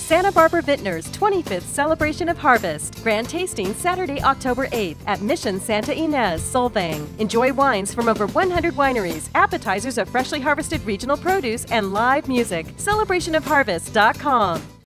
Santa Barbara Vintners 25th Celebration of Harvest. Grand tasting Saturday, October 8th at Mission Santa Ynez, Solvang. Enjoy wines from over 100 wineries, appetizers of freshly harvested regional produce, and live music. Celebrationofharvest.com.